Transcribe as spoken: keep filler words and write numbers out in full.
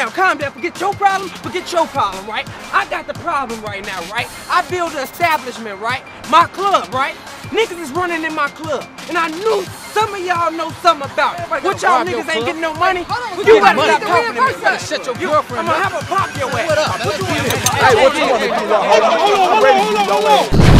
down, calm down. Forget your problem, forget your problem, right? I got the problem right now, right? I build an establishment, right? My club, right? Niggas is running in my club, and I knew some of y'all know something about it. What y'all niggas ain't getting no money? You gotta stop talking to me. You gotta shut your girlfriend up. I'm gonna have a pop your ass. What up? Hey, what you want to do? Hold on, hold on, hold on, hold on, hold on.